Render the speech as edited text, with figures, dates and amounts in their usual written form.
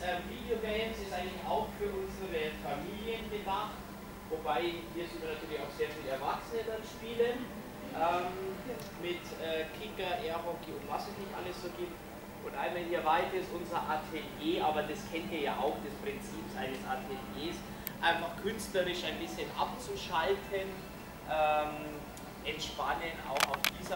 Videogames ist eigentlich auch für unsere Familien gedacht, wobei hier sind wir natürlich auch sehr viele Erwachsene dann spielen, mit Kicker, Airhockey und was es nicht alles so gibt. Und einmal hier weiter ist unser Atelier, aber das kennt ihr ja auch, das Prinzip eines Ateliers, einfach künstlerisch ein bisschen abzuschalten, entspannen, auch auf dieser